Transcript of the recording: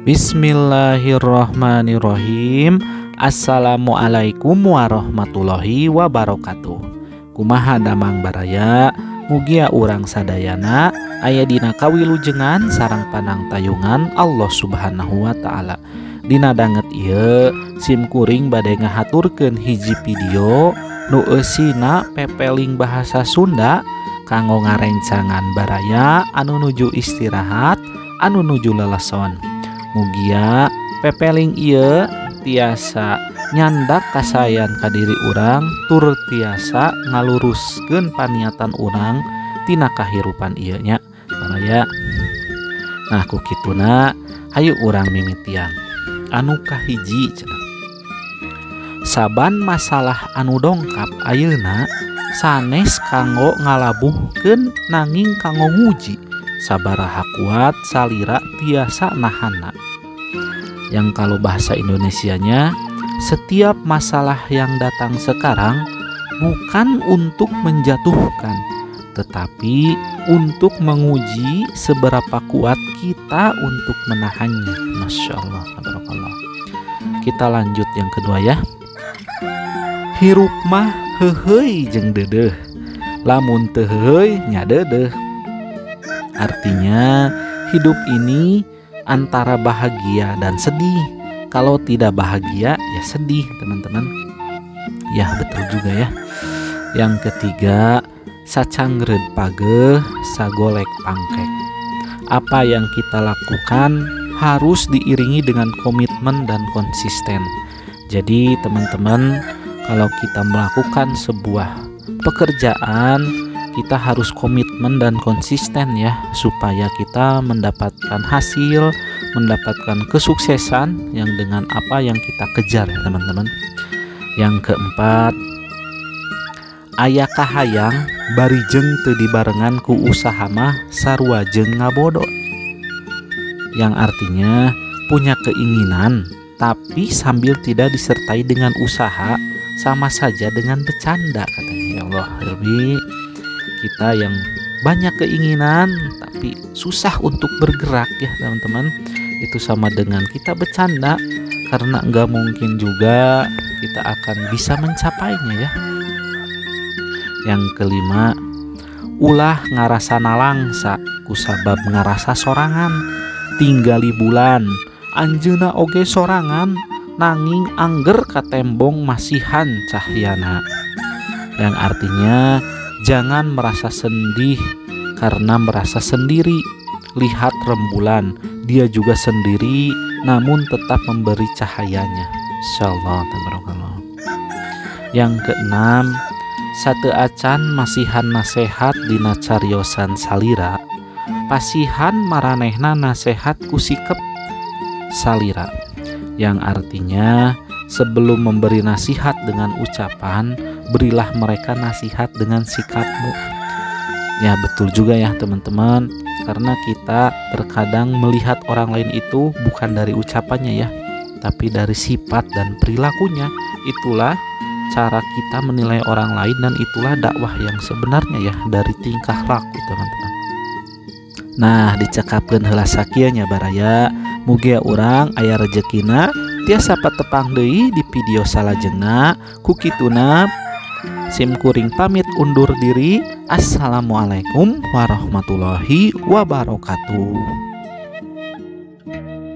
Bismillahirrahmanirrahim. Assalamualaikum warahmatullahi wabarakatuh. Kumaha damang baraya, mugia urang sadayana aya dina kawilujengan sareng panang tayungan Allah Subhanahu wa taala. Dina danget ieu sim kuring bade ngahaturkeun hiji video nu eusina pepeling bahasa Sunda kanggo ngarencangan baraya anu nuju istirahat, anu nuju leleson. Mugia pepeling ieu tiasa nyandak kasayan ka diri urang tur tiasa ngaluruskeun paniatan urang tina kahirupan ieu nya baraya. Nah ku kituna hayu urang mimitian anu kahiji cenah. Saban masalah anu dongkap ayeuna sanes kanggo ngalabuhkeun nanging kanggo nguji sabaraha kuat salira tiasa nahana. Yang kalau bahasa Indonesianya, setiap masalah yang datang sekarang bukan untuk menjatuhkan, tetapi untuk menguji seberapa kuat kita untuk menahannya. Masya Allah, tabarakallah. Kita lanjut yang kedua ya. Hirup mah heuheuy jeung deudeuh, lamun teu heuheuy nya deudeuh. Artinya hidup ini antara bahagia dan sedih. Kalau tidak bahagia ya sedih teman-teman. Ya betul juga ya. Yang ketiga, sacangreud pageuh sagolek pangkek. Apa yang kita lakukan harus diiringi dengan komitmen dan konsisten. Jadi teman-teman, kalau kita melakukan sebuah pekerjaan, kita harus komitmen dan konsisten ya, supaya kita mendapatkan hasil, mendapatkan kesuksesan yang dengan apa yang kita kejar ya teman-teman. Yang keempat, aya kahayang barijeng teu dibarengan ku usaha mah sarua jeung ngabodo. Yang artinya punya keinginan tapi sambil tidak disertai dengan usaha sama saja dengan bercanda katanya. Ya Allah, lebih kita yang banyak keinginan tapi susah untuk bergerak ya teman-teman, itu sama dengan kita bercanda, karena nggak mungkin juga kita akan bisa mencapainya ya. Yang kelima, ulah ngarasa nalangsa kusabab ngarasa sorangan, tinggali bulan anjeuna oge sorangan nanging angger katembong masihan cahyana. Yang artinya jangan merasa sedih karena merasa sendiri. Lihat rembulan, dia juga sendiri namun tetap memberi cahayanya. Insyaallah tabarakallah. Yang keenam, sateu acan masihan nasehat dina cariosan salira, pasihan maranehna nasehat ku sikep salira. Yang artinya sebelum memberi nasihat dengan ucapan, berilah mereka nasihat dengan sikapmu. Ya betul juga ya teman-teman, karena kita terkadang melihat orang lain itu bukan dari ucapannya ya, tapi dari sifat dan perilakunya. Itulah cara kita menilai orang lain dan itulah dakwah yang sebenarnya ya, dari tingkah laku teman-teman. Nah dicekapkeun heula sakieu nya baraya, mugia urang aya rezekina tiasa patepang deui di video salajengna. Ku kituna sim kuring pamit undur diri. Assalamualaikum warahmatullahi wabarakatuh.